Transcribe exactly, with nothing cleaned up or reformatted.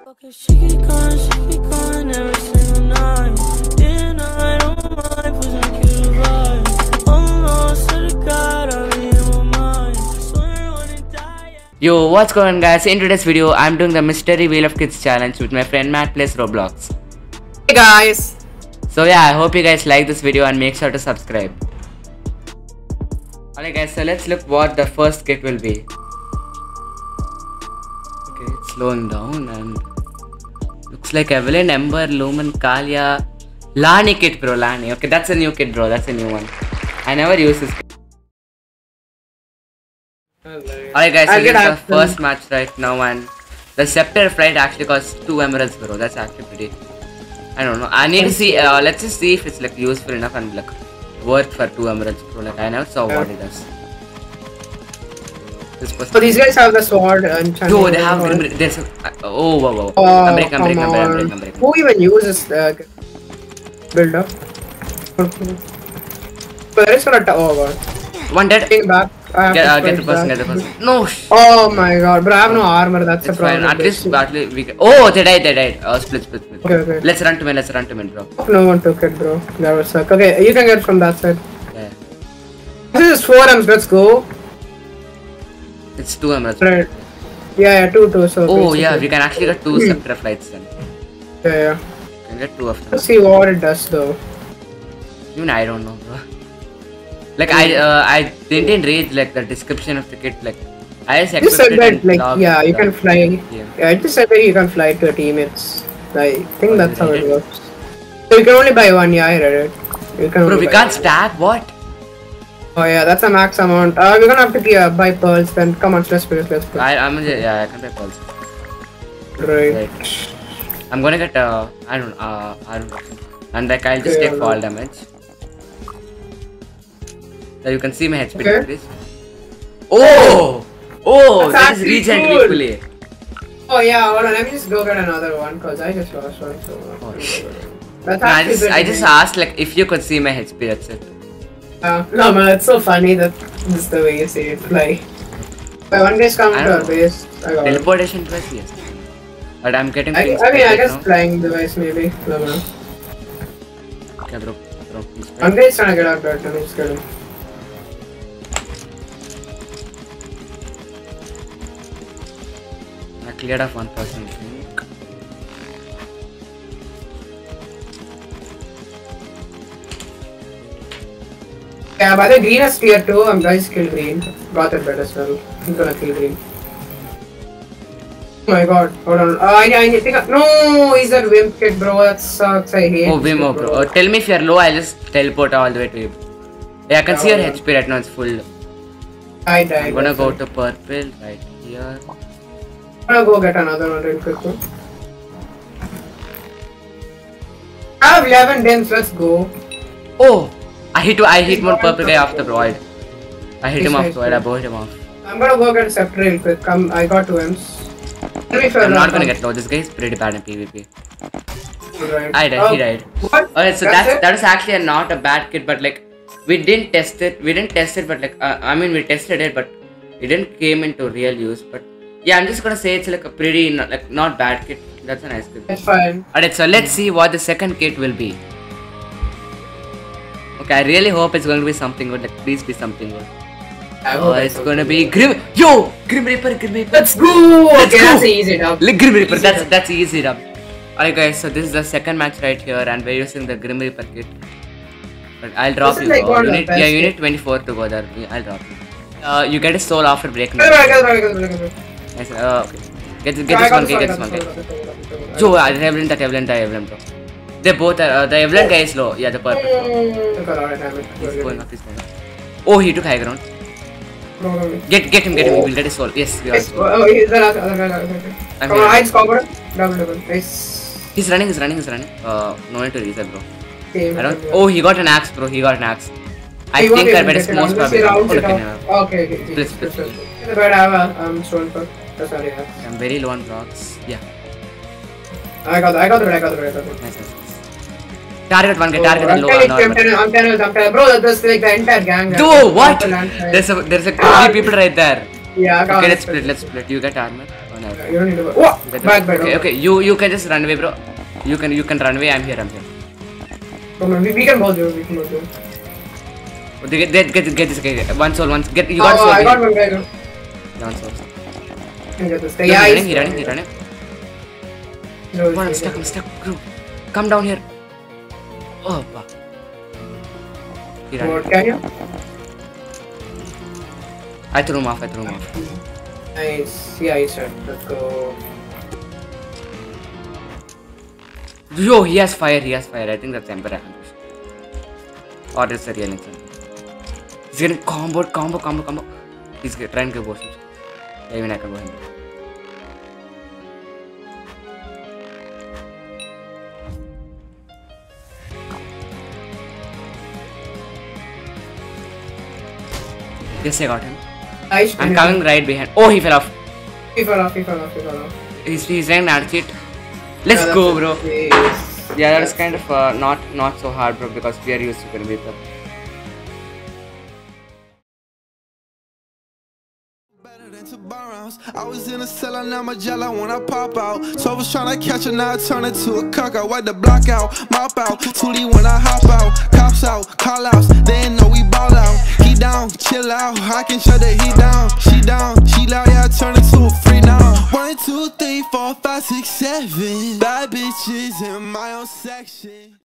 Okay, she keep going, she keep going every single night. Day and night on my mind, pushing a cute vibe. Oh no, swear to God, I be in my mind. Swear I wanna die. Yo, what's going on, guys? In today's video, I'm doing the Mystery Wheel of Kids challenge with my friend Matt plays Roblox. Hey guys! So yeah, I hope you guys like this video and make sure to subscribe. Alright guys, so let's look what the first kit will be. Okay, it's slowing down and looks like Evelyn, Ember, Lumen, Kalia, Lani kit, bro. Lani. Okay, that's a new kit, bro. That's a new one. I never use this kit. Alright guys, so this is the first match right now, and the scepter flight actually costs two emeralds, bro. That's actually pretty. I don't know. I need to see. Uh, let's just see if it's like useful enough and like worth for two emeralds, bro. Like I never saw yeah. what it does. So these guys have the sword and Dude, they have. Grim, there's a, uh, oh, whoa, whoa. Oh, I'm breaking, I'm breaking, I'm breaking, I'm breaking, I'm breaking. Who even uses the build up? Where is gonna? Oh god. One dead. Back. I Get, uh, get the person, get the person. No. Oh my god, bro! I have no armor. That's it's a problem. Fine. At least, at least we can. Oh, they died, they died. Oh, split, split, split. Okay, okay. Let's run to me. Let's run to me, bro. No one took it, bro. That was suck. Okay, you can get from that side. Yeah. This is four M's. Let's go. It's two emeralds. Right. Yeah, yeah, two, two. So. Oh yeah, we can actually get two scepter flights then. Yeah, yeah. We can get two of them. Let's see what it does though. Even I don't know, bro. Like I, uh, I didn't read like the description of the kit. Like I just Just said that, like, log, yeah, you log. can fly. Yeah. yeah, I just said that you can fly to your teammates. I think Oh, that's how it it? works. So you can only buy one. Yeah, I read it. You can. Bro, only we buy can't one. stack. What? Oh yeah, that's a max amount. Uh, we're gonna have to uh, buy pearls. Then come on, let's play. Let's play. I, I'm yeah, I can buy pearls. Right. Right. I'm gonna get uh, I don't uh, I don't know. And like I'll just yeah, take fall damage. So you can see my H P okay. decrease. Oh! Oh! That's That is regen cool. equally. Oh yeah, hold on. Let me just go get another one cause I just lost one. So. Oh shit. That's No, I just I just nice. asked like if you could see my H P. That's it. Uh, no man, it's so funny that this is the way you see it. Like, by one guy's coming to our base. I got Teleportation device, yes. But I'm getting I, things I mean, I right guess now. flying device maybe. No, no. Okay, bro. Bro, please. One guy's trying to get out there. Let me just get him. I cleared off one person, I think. Yeah, by the green is tier two, I'm guys kill green. Got it better as well. I'm gonna kill green. Oh my god, hold on. Uh, I, I need to pick up. No, he's that wimp kid, bro. That sucks. I hate Oh, Vim, oh, bro. Oh, tell me if you're low, I'll just teleport all the way to you. Yeah, I can yeah, see your on. H P right now, it's full. I died. I'm gonna go to purple right here. I'm gonna go get another one real quick. Too. I have eleven dims, let's go. Oh! I hit I hit one purple guy off the void. I hit him Nice, off nice, the void, I nice. bowed him off. I'm gonna go get a scepter real quick. Come, I got two M's. Let me I'm not gonna get low, this guy is pretty bad in PvP. Right. I died, oh, he died. What? Alright, so that's, that's that is actually a, not a bad kit, but like we didn't test it. We didn't test it, but like uh, I mean we tested it, but it didn't came into real use. But yeah, I'm just gonna say it's like a pretty not, like not bad kit. That's a nice kit. It's fine. Alright, so let's see what the second kit will be. Okay, I really hope it's going to be something good. Like please be something good. Oh, it's so gonna be Grim. Yo, Grim Reaper, Grim Reaper. Let's go. Let's okay, go. that's easy enough. Like Grim Reaper. Easy That's enough. that's easy enough. Alright, guys. So this is the second match right here, and we're using the Grim Reaper kit. But I'll drop This you. is like Oh, one you of the need, best yeah, you kit. need twenty-four to go there. I'll drop you. Uh, you get a soul after breaking. Get it, get it, get it, get it. Yes, uh, okay. Get get Yeah, this I one. got Get this this one, one. I got Get. this one, I got this one, I got this Joe, one. the Evelyn, the Evelyn, the Evelyn, bro. They both are. Uh, the Evelyn guy is low. Yeah, the purple. Mm, got it, I got it. He's going up. He's going up. Oh, he took high ground. No, no, no. Get get him. Get him. We'll get his soul. Yes, we are. Yes, oh, he's the other guy, other guy. I'm Come here. on, I cover. Double, double. Nice. He's running. He's running. He's running. Uh, no need to reset, bro. Same, I don't. yeah. Oh, he got an axe, bro. He got an axe. I He won't think that even bet is get it most unless he probably. rounds it Okay, off. no. Okay, okay, okay. Please, please, please. The bird I have a um, stone for. That's not enough. I'm very low on blocks. Yeah. I got the, I got the bird, I got the bird, I got the bird. Nice, nice, nice. Target one. Get Oh, target I'm low. telling you, I'm normal. telling you, I'm telling you, I'm telling you. Bro, that's like the entire gang. Dude, what? People and- There's a there's a three people right there. Yeah, I got Okay, it. let's split. Let's split. You get armor. Oh, no. you don't need to. What? Back, back. Okay, okay. You you can just run away, bro. You can you can run away. I'm here. I'm here. Come on, we, we can both do it. We can both do it. Get get get, get this guy. One soul. One. Get you Oh, got soul. I got one guy. Go. One soul. Can get this guy. He's Yeah, running. he's He running. He running. No, Come on, I'm stuck. I'm stuck. Bro. Come down here. Oh, fuck. He ran. What, can you? I threw him off. I threw him off. Nice. Yeah, he's right. Let's go. Yo, he has fire. He has fire. I think that's Emperor ambush. Or it's a real instant. He's getting combo, combo, combo, combo. He's get, trying to go boss. Even I can go him. Yes, I got him. Nice. I'm coming right behind. Oh, he fell off. He fell off. He fell off. He fell off. He's he's rank nat cheat. Let's Yeah, go, bro. Yes. Yeah, that's kind of uh, not not so hard, bro, because we are used to pinball. I was in a cellar, now my jello when I pop out. So I was trying to catch her, now I turn it to a cock. I wipe the block out, mop out, Tootie when I hop out. Cops out, call outs, they ain't know we ball out. He down, chill out, I can shut that he down. She down, she loud, yeah, I turn it to a free now. One, two, three, four, five, six, seven. Bad bitches in my own section.